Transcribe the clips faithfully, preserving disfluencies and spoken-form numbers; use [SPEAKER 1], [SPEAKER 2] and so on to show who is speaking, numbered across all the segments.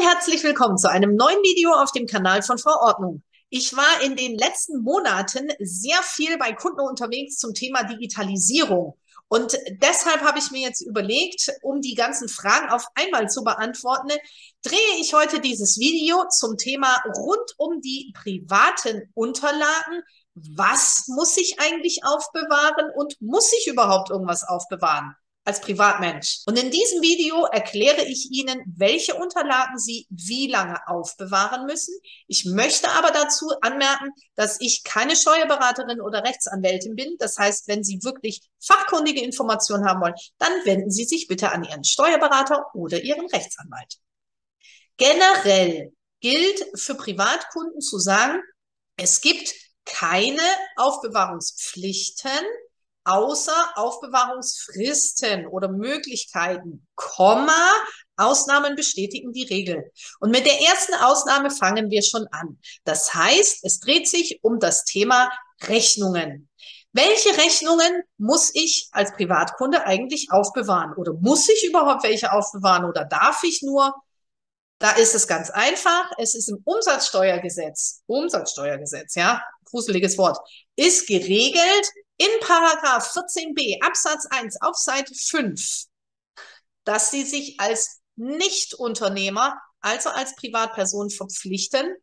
[SPEAKER 1] und herzlich willkommen zu einem neuen Video auf dem Kanal von Frau Ordnung. Ich war in den letzten Monaten sehr viel bei Kunden unterwegs zum Thema Digitalisierung. Und deshalb habe ich mir jetzt überlegt, um die ganzen Fragen auf einmal zu beantworten, drehe ich heute dieses Video zum Thema rund um die privaten Unterlagen. Was muss ich eigentlich aufbewahren und muss ich überhaupt irgendwas aufbewahren als Privatmensch? Und in diesem Video erkläre ich Ihnen, welche Unterlagen Sie wie lange aufbewahren müssen. Ich möchte aber dazu anmerken, dass ich keine Steuerberaterin oder Rechtsanwältin bin. Das heißt, wenn Sie wirklich fachkundige Informationen haben wollen, dann wenden Sie sich bitte an Ihren Steuerberater oder Ihren Rechtsanwalt. Generell gilt für Privatkunden zu sagen, es gibt keine Aufbewahrungspflichten, außer Aufbewahrungsfristen oder Möglichkeiten, Komma, Ausnahmen bestätigen die Regel. Und mit der ersten Ausnahme fangen wir schon an. Das heißt, es dreht sich um das Thema Rechnungen. Welche Rechnungen muss ich als Privatkunde eigentlich aufbewahren? Oder muss ich überhaupt welche aufbewahren oder darf ich nur? Da ist es ganz einfach. Es ist im Umsatzsteuergesetz, Umsatzsteuergesetz, ja, gruseliges Wort, ist geregelt in Paragraph vierzehn b Absatz eins auf Seite fünf, dass Sie sich als Nichtunternehmer, also als Privatperson verpflichten,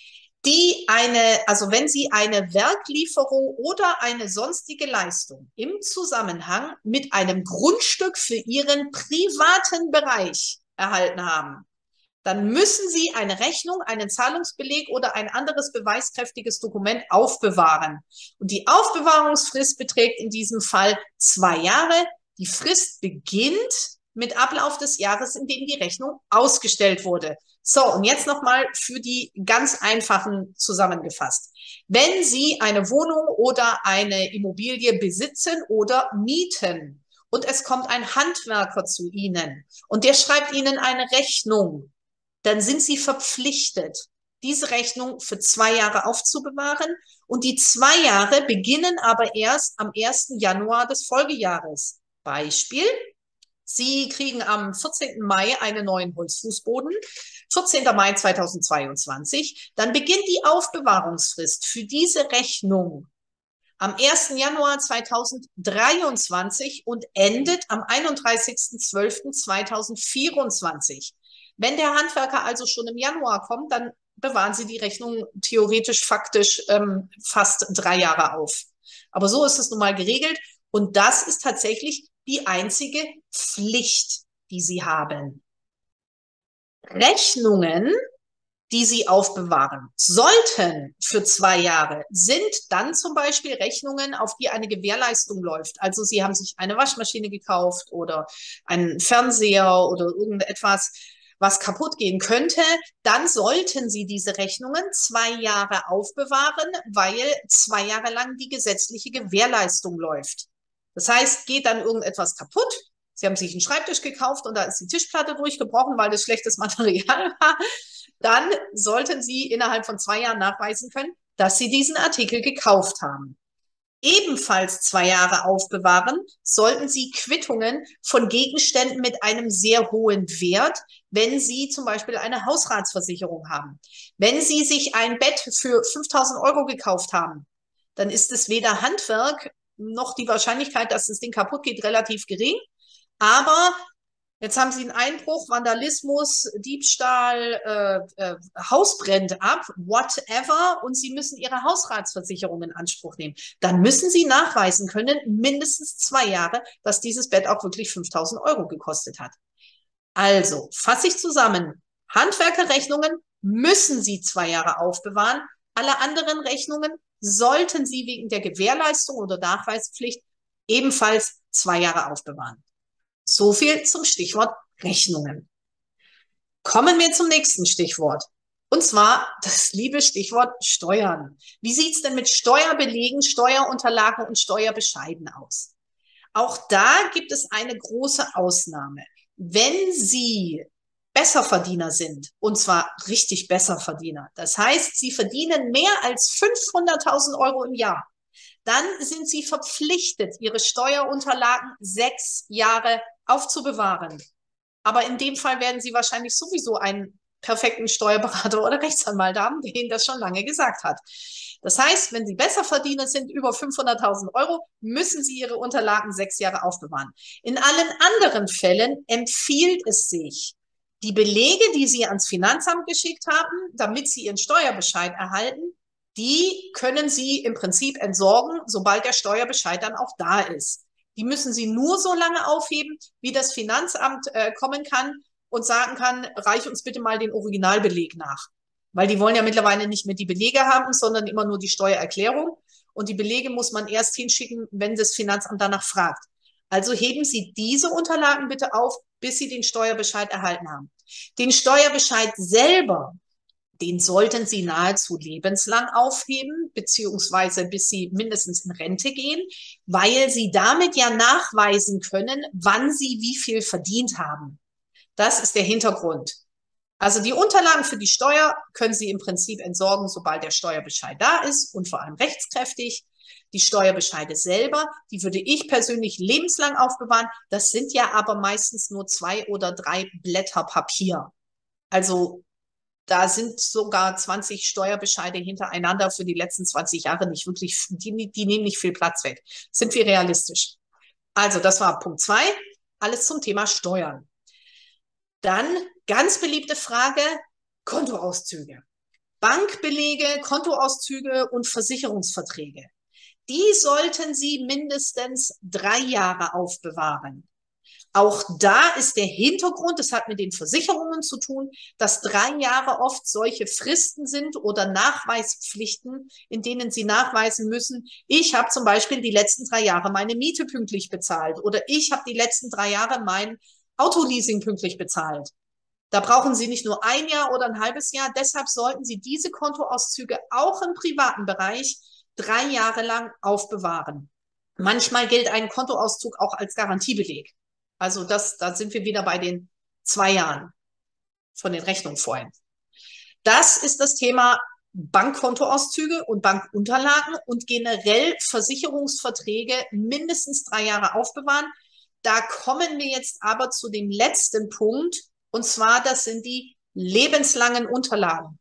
[SPEAKER 1] die eine, also wenn Sie eine Werklieferung oder eine sonstige Leistung im Zusammenhang mit einem Grundstück für Ihren privaten Bereich erhalten haben, dann müssen Sie eine Rechnung, einen Zahlungsbeleg oder ein anderes beweiskräftiges Dokument aufbewahren. Und die Aufbewahrungsfrist beträgt in diesem Fall zwei Jahre. Die Frist beginnt mit Ablauf des Jahres, in dem die Rechnung ausgestellt wurde. So, und jetzt nochmal für die ganz einfachen zusammengefasst. Wenn Sie eine Wohnung oder eine Immobilie besitzen oder mieten und es kommt ein Handwerker zu Ihnen und der schreibt Ihnen eine Rechnung, dann sind Sie verpflichtet, diese Rechnung für zwei Jahre aufzubewahren. Und die zwei Jahre beginnen aber erst am ersten Januar des Folgejahres. Beispiel, Sie kriegen am vierzehnten Mai einen neuen Holzfußboden, vierzehnten Mai zweitausendzweiundzwanzig. Dann beginnt die Aufbewahrungsfrist für diese Rechnung am ersten Januar zweitausenddreiundzwanzig und endet am einunddreißigsten zwölften zweitausendvierundzwanzig. Wenn der Handwerker also schon im Januar kommt, dann bewahren Sie die Rechnung theoretisch, faktisch ähm, fast drei Jahre auf. Aber so ist es nun mal geregelt und das ist tatsächlich die einzige Pflicht, die Sie haben. Rechnungen, die Sie aufbewahren sollten für zwei Jahre, sind dann zum Beispiel Rechnungen, auf die eine Gewährleistung läuft. Also Sie haben sich eine Waschmaschine gekauft oder einen Fernseher oder irgendetwas, was kaputt gehen könnte, dann sollten Sie diese Rechnungen zwei Jahre aufbewahren, weil zwei Jahre lang die gesetzliche Gewährleistung läuft. Das heißt, geht dann irgendetwas kaputt, Sie haben sich einen Schreibtisch gekauft und da ist die Tischplatte durchgebrochen, weil das schlechtes Material war, dann sollten Sie innerhalb von zwei Jahren nachweisen können, dass Sie diesen Artikel gekauft haben. Ebenfalls zwei Jahre aufbewahren sollten Sie Quittungen von Gegenständen mit einem sehr hohen Wert, wenn Sie zum Beispiel eine Hausratsversicherung haben. Wenn Sie sich ein Bett für fünftausend Euro gekauft haben, dann ist es weder Handwerk noch die Wahrscheinlichkeit, dass das Ding kaputt geht, relativ gering. Aber jetzt haben Sie einen Einbruch, Vandalismus, Diebstahl, äh, äh, Haus brennt ab, whatever, und Sie müssen Ihre Hausratsversicherung in Anspruch nehmen. Dann müssen Sie nachweisen können, mindestens zwei Jahre, dass dieses Bett auch wirklich fünftausend Euro gekostet hat. Also, fasse ich zusammen. Handwerkerrechnungen müssen Sie zwei Jahre aufbewahren. Alle anderen Rechnungen sollten Sie wegen der Gewährleistung oder Nachweispflicht ebenfalls zwei Jahre aufbewahren. So viel zum Stichwort Rechnungen. Kommen wir zum nächsten Stichwort. Und zwar das liebe Stichwort Steuern. Wie sieht es denn mit Steuerbelegen, Steuerunterlagen und Steuerbescheiden aus? Auch da gibt es eine große Ausnahme. Wenn Sie Besserverdiener sind, und zwar richtig Besserverdiener, das heißt, Sie verdienen mehr als fünfhunderttausend Euro im Jahr, dann sind Sie verpflichtet, Ihre Steuerunterlagen sechs Jahre aufzubewahren. Aber in dem Fall werden Sie wahrscheinlich sowieso ein perfekten Steuerberater oder Rechtsanwalt haben, der Ihnen das schon lange gesagt hat. Das heißt, wenn Sie Besserverdiener sind, über fünfhunderttausend Euro, müssen Sie Ihre Unterlagen sechs Jahre aufbewahren. In allen anderen Fällen empfiehlt es sich, die Belege, die Sie ans Finanzamt geschickt haben, damit Sie Ihren Steuerbescheid erhalten, die können Sie im Prinzip entsorgen, sobald der Steuerbescheid dann auch da ist. Die müssen Sie nur so lange aufheben, wie das Finanzamt äh, kommen kann und sagen kann, reich uns bitte mal den Originalbeleg nach. Weil die wollen ja mittlerweile nicht mehr die Belege haben, sondern immer nur die Steuererklärung. Und die Belege muss man erst hinschicken, wenn das Finanzamt danach fragt. Also heben Sie diese Unterlagen bitte auf, bis Sie den Steuerbescheid erhalten haben. Den Steuerbescheid selber, den sollten Sie nahezu lebenslang aufheben, beziehungsweise bis Sie mindestens in Rente gehen, weil Sie damit ja nachweisen können, wann Sie wie viel verdient haben. Das ist der Hintergrund. Also die Unterlagen für die Steuer können Sie im Prinzip entsorgen, sobald der Steuerbescheid da ist und vor allem rechtskräftig. Die Steuerbescheide selber, die würde ich persönlich lebenslang aufbewahren. Das sind ja aber meistens nur zwei oder drei Blätter Papier. Also da sind sogar zwanzig Steuerbescheide hintereinander für die letzten zwanzig Jahre nicht wirklich, die, die nehmen nicht viel Platz weg. Sind wir realistisch? Also das war Punkt zwei. Alles zum Thema Steuern. Dann ganz beliebte Frage, Kontoauszüge. Bankbelege, Kontoauszüge und Versicherungsverträge. Die sollten Sie mindestens drei Jahre aufbewahren. Auch da ist der Hintergrund, das hat mit den Versicherungen zu tun, dass drei Jahre oft solche Fristen sind oder Nachweispflichten, in denen Sie nachweisen müssen, ich habe zum Beispiel die letzten drei Jahre meine Miete pünktlich bezahlt oder ich habe die letzten drei Jahre mein Autoleasing pünktlich bezahlt. Da brauchen Sie nicht nur ein Jahr oder ein halbes Jahr. Deshalb sollten Sie diese Kontoauszüge auch im privaten Bereich drei Jahre lang aufbewahren. Manchmal gilt ein Kontoauszug auch als Garantiebeleg. Also das, da sind wir wieder bei den zwei Jahren von den Rechnungen vorhin. Das ist das Thema Bankkontoauszüge und Bankunterlagen und generell Versicherungsverträge mindestens drei Jahre aufbewahren. Da kommen wir jetzt aber zu dem letzten Punkt, und zwar das sind die lebenslangen Unterlagen.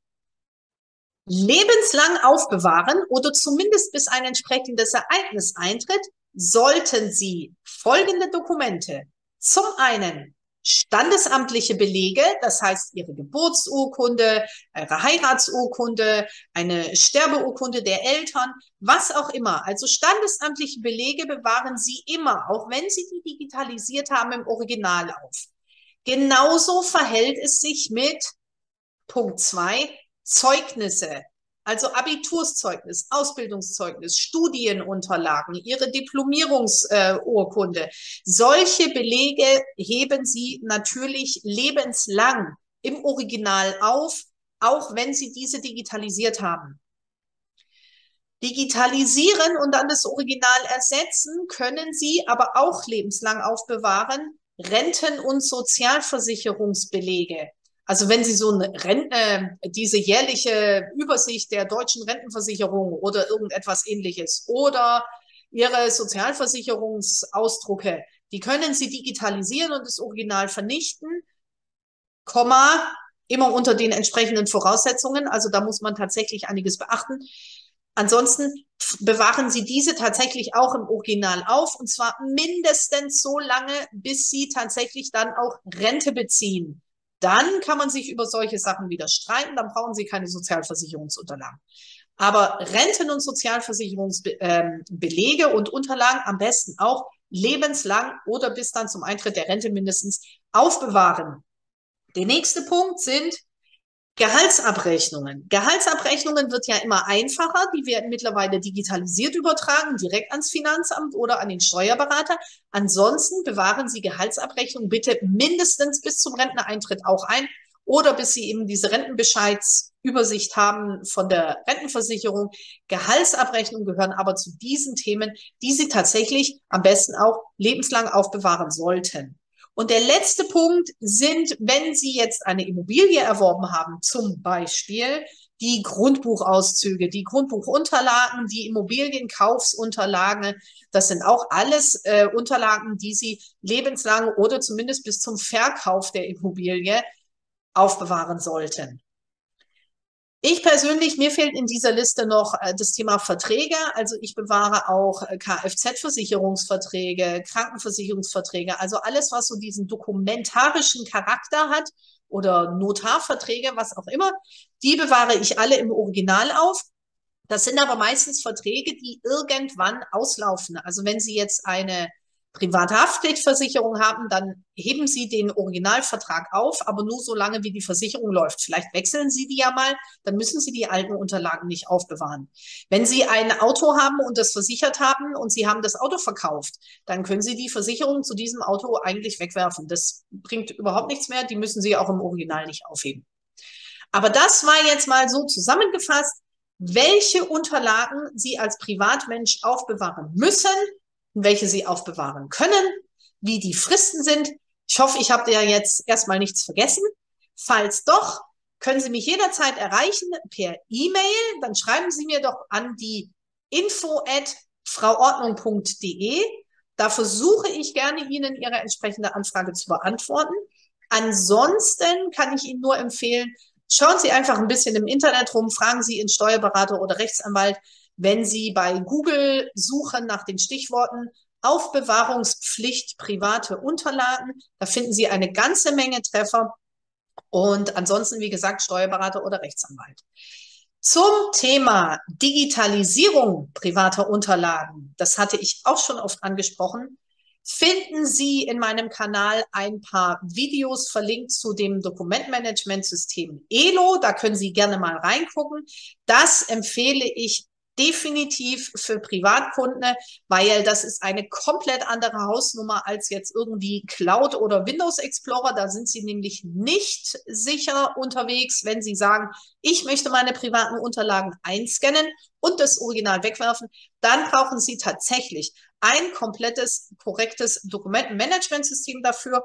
[SPEAKER 1] Lebenslang aufbewahren oder zumindest bis ein entsprechendes Ereignis eintritt, sollten Sie folgende Dokumente: Zum einen standesamtliche Belege, das heißt Ihre Geburtsurkunde, Ihre Heiratsurkunde, eine Sterbeurkunde der Eltern, was auch immer. Also standesamtliche Belege bewahren Sie immer, auch wenn Sie die digitalisiert haben, im Original auf. Genauso verhält es sich mit Punkt zwei, Zeugnisse. Also Abiturszeugnis, Ausbildungszeugnis, Studienunterlagen, Ihre Diplomierungsurkunde. Solche Belege heben Sie natürlich lebenslang im Original auf, auch wenn Sie diese digitalisiert haben. Digitalisieren und dann das Original ersetzen können Sie aber auch lebenslang aufbewahren. Renten- und Sozialversicherungsbelege. Also wenn Sie so eine Rente, diese jährliche Übersicht der deutschen Rentenversicherung oder irgendetwas Ähnliches oder Ihre Sozialversicherungsausdrucke, die können Sie digitalisieren und das Original vernichten, Komma, immer unter den entsprechenden Voraussetzungen. Also da muss man tatsächlich einiges beachten. Ansonsten bewahren Sie diese tatsächlich auch im Original auf, und zwar mindestens so lange, bis Sie tatsächlich dann auch Rente beziehen. Dann kann man sich über solche Sachen wieder streiten, dann brauchen Sie keine Sozialversicherungsunterlagen. Aber Renten- und Sozialversicherungsbelege und Unterlagen am besten auch lebenslang oder bis dann zum Eintritt der Rente mindestens aufbewahren. Der nächste Punkt sind Gehaltsabrechnungen. Gehaltsabrechnungen wird ja immer einfacher. Die werden mittlerweile digitalisiert übertragen, direkt ans Finanzamt oder an den Steuerberater. Ansonsten bewahren Sie Gehaltsabrechnungen bitte mindestens bis zum Renteneintritt auch ein oder bis Sie eben diese Rentenbescheidsübersicht haben von der Rentenversicherung. Gehaltsabrechnungen gehören aber zu diesen Themen, die Sie tatsächlich am besten auch lebenslang aufbewahren sollten. Und der letzte Punkt sind, wenn Sie jetzt eine Immobilie erworben haben, zum Beispiel die Grundbuchauszüge, die Grundbuchunterlagen, die Immobilienkaufsunterlagen. Das sind auch alles äh, Unterlagen, die Sie lebenslang oder zumindest bis zum Verkauf der Immobilie aufbewahren sollten. Ich persönlich, mir fehlt in dieser Liste noch äh, das Thema Verträge. Also ich bewahre auch äh, Kfz-Versicherungsverträge, Krankenversicherungsverträge, also alles, was so diesen dokumentarischen Charakter hat oder Notarverträge, was auch immer, die bewahre ich alle im Original auf. Das sind aber meistens Verträge, die irgendwann auslaufen. Also wenn Sie jetzt eine private Haftpflichtversicherung haben, dann heben Sie den Originalvertrag auf, aber nur so lange, wie die Versicherung läuft. Vielleicht wechseln Sie die ja mal, dann müssen Sie die alten Unterlagen nicht aufbewahren. Wenn Sie ein Auto haben und das versichert haben und Sie haben das Auto verkauft, dann können Sie die Versicherung zu diesem Auto eigentlich wegwerfen. Das bringt überhaupt nichts mehr, die müssen Sie auch im Original nicht aufheben. Aber das war jetzt mal so zusammengefasst, welche Unterlagen Sie als Privatmensch aufbewahren müssen, welche Sie aufbewahren können, wie die Fristen sind. Ich hoffe, ich habe ja jetzt erstmal nichts vergessen. Falls doch, können Sie mich jederzeit erreichen per E-Mail. Dann schreiben Sie mir doch an die info at frauordnung punkt de. Da versuche ich gerne, Ihnen Ihre entsprechende Anfrage zu beantworten. Ansonsten kann ich Ihnen nur empfehlen, schauen Sie einfach ein bisschen im Internet rum, fragen Sie Ihren Steuerberater oder Rechtsanwalt, wenn Sie bei Google suchen nach den Stichworten Aufbewahrungspflicht private Unterlagen. Da finden Sie eine ganze Menge Treffer. Und ansonsten, wie gesagt, Steuerberater oder Rechtsanwalt. Zum Thema Digitalisierung privater Unterlagen, das hatte ich auch schon oft angesprochen, finden Sie in meinem Kanal ein paar Videos verlinkt zu dem Dokumentmanagementsystem E L O. Da können Sie gerne mal reingucken. Das empfehle ich definitiv für Privatkunden, weil das ist eine komplett andere Hausnummer als jetzt irgendwie Cloud oder Windows Explorer. Da sind Sie nämlich nicht sicher unterwegs, wenn Sie sagen, ich möchte meine privaten Unterlagen einscannen und das Original wegwerfen. Dann brauchen Sie tatsächlich ein komplettes, korrektes Dokumentenmanagementsystem dafür.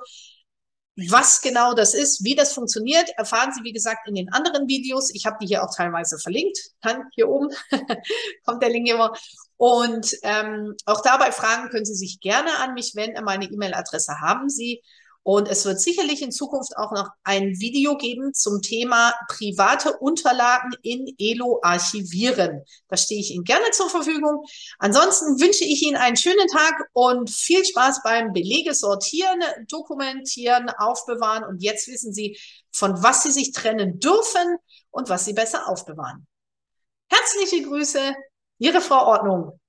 [SPEAKER 1] Was genau das ist, wie das funktioniert, erfahren Sie, wie gesagt, in den anderen Videos. Ich habe die hier auch teilweise verlinkt. Dann hier oben kommt der Link immer. Und ähm, auch dabei Fragen können Sie sich gerne an mich wenden. Meine E-Mail-Adresse haben Sie. Und es wird sicherlich in Zukunft auch noch ein Video geben zum Thema private Unterlagen in E L O archivieren. Da stehe ich Ihnen gerne zur Verfügung. Ansonsten wünsche ich Ihnen einen schönen Tag und viel Spaß beim Belege sortieren, dokumentieren, aufbewahren. Und jetzt wissen Sie, von was Sie sich trennen dürfen und was Sie besser aufbewahren. Herzliche Grüße, Ihre Frau Ordnung.